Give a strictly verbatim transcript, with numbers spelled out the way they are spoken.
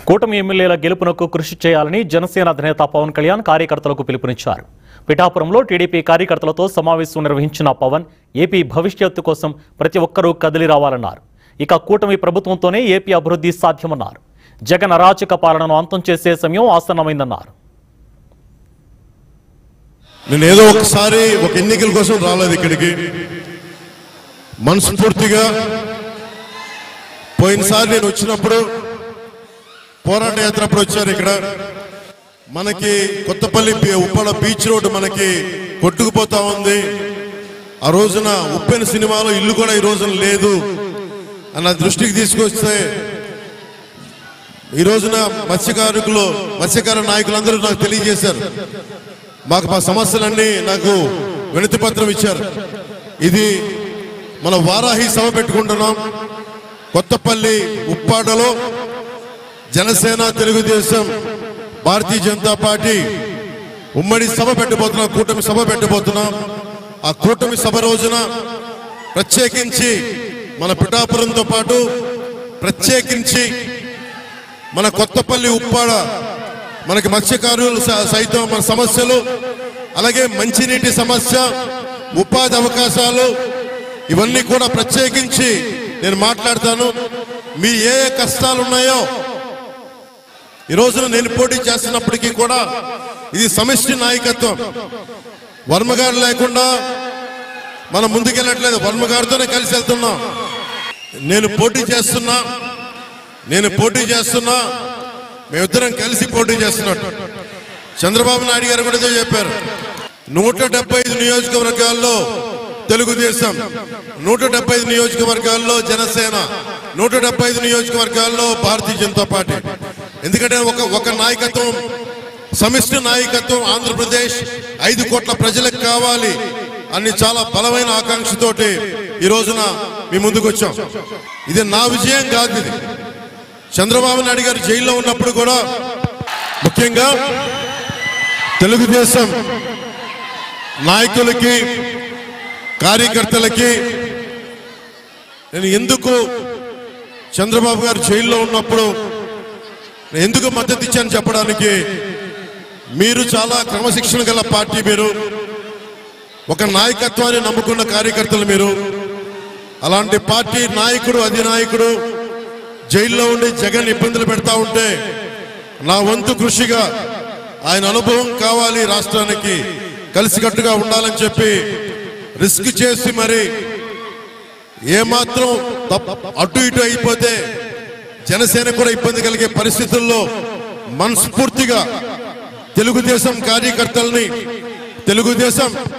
కూటమి ఎమ్మెల్యేల గెలుపునకు కృషి చేయాలని జనసేన అధినేత పవన్ కళ్యాణ్ కార్యకర్తలకు పిలుపునిచ్చారు. పిఠాపురంలో టీడీపీ కార్యకర్తలతో సమావేశం నిర్వహించిన పవన్ ఏపీ భవిష్యత్తు కోసం ప్రతి ఒక్కరూ కదిలి రావాలన్నారు. ఇక కూటమి ప్రభుత్వంతోనే ఏపీ అభివృద్ధి సాధ్యమన్నారు. జగన్ అరాచక పాలనను అంతం చేసే సమయం ఆసన్నమైందన్నారు. నేను ఏదో ఒకసారి ఒక ఎన్నికల కోసం రాలేదు ఇక్కడికి. మనస్ఫూర్తిగా పోయినసారి నేను వచ్చినప్పుడు పోరాట యాత్ర అప్పుడు వచ్చారు. ఇక్కడ మనకి కొత్తపల్లి ఉప్పడ బీచ్ రోడ్ మనకి కొట్టుకుపోతా ఉంది. ఆ రోజున ఉప్పెన సినిమాలో ఇల్లు కూడా ఈ రోజున లేదు అన్న దృష్టికి తీసుకొస్తే ఈ రోజున మత్స్యకారులు మత్స్యకార నాయకులందరూ నాకు తెలియజేశారు. మాకు మా సమస్యలన్నీ నాకు వినతి పత్రం ఇచ్చారు. ఇది మన వారాహి సభ పెట్టుకుంటున్నాం. కొత్తపల్లి ఉప్పాడలో జనసేన, తెలుగుదేశం, భారతీయ జనతా పార్టీ ఉమ్మడి సభ పెట్టబోతున్నాం, కూటమి సభ పెట్టబోతున్నాం. ఆ కూటమి సభ రోజున ప్రత్యేకించి మన పిఠాపురంతో పాటు ప్రత్యేకించి మన కొత్తపల్లి ఉప్పాడ మనకి మత్స్యకారులు సైతం మన సమస్యలు, అలాగే మంచినీటి సమస్య, ఉపాధి అవకాశాలు ఇవన్నీ కూడా ప్రత్యేకించి నేను మాట్లాడతాను. మీ ఏ ఏ కష్టాలు ఉన్నాయో ఈ రోజున నేను పోటీ చేస్తున్నప్పటికీ కూడా ఇది సమిష్టి నాయకత్వం. వర్మ గారు లేకుండా మనం ముందుకెళ్ళట్లేదు. వర్మ గారితోనే కలిసి వెళ్తున్నాం. నేను పోటీ చేస్తున్నా నేను పోటీ చేస్తున్నా మేమిద్దరం కలిసి పోటీ చేస్తున్నట్టు చంద్రబాబు నాయుడు గారు కూడా చెప్పారు. నూట డెబ్బై ఐదు నియోజకవర్గాల్లో తెలుగుదేశం, నూట డెబ్బై ఐదు నియోజకవర్గాల్లో జనసేన, నూట డెబ్బై ఐదు నియోజకవర్గాల్లో భారతీయ జనతా పార్టీ. ఎందుకంటే ఒక ఒక నాయకత్వం, సమిష్టి నాయకత్వం ఆంధ్రప్రదేశ్ ఐదు కోట్ల ప్రజలకు కావాలి అని చాలా బలమైన ఆకాంక్షతోటి ఈ రోజున మీ ముందుకు వచ్చాం. ఇది నా విజయం కాదు. ఇది చంద్రబాబు నాయుడు గారు జైల్లో ఉన్నప్పుడు కూడా ముఖ్యంగా తెలుగుదేశం నాయకులకి, కార్యకర్తలకి నేను ఎందుకు చంద్రబాబు గారు జైల్లో ఉన్నప్పుడు ఎందుకు మద్దతు ఇచ్చాను చెప్పడానికి, మీరు చాలా క్రమశిక్షణ గల పార్టీ, మీరు ఒక నాయకత్వాన్ని నమ్ముకున్న కార్యకర్తలు, మీరు అలాంటి పార్టీ నాయకుడు, అధినాయకుడు జైల్లో ఉండి జగన్ ఇబ్బందులు పెడతా ఉంటే నా వంతు కృషిగా ఆయన అనుభవం కావాలి, రాష్ట్రానికి కలిసికట్టుగా ఉండాలని చెప్పి రిస్క్ చేసి మరి ఏమాత్రం అటు ఇటు అయిపోతే జనసేన కూడా ఇబ్బంది కలిగే పరిస్థితుల్లో మనస్ఫూర్తిగా తెలుగుదేశం కార్యకర్తల్ని, తెలుగుదేశం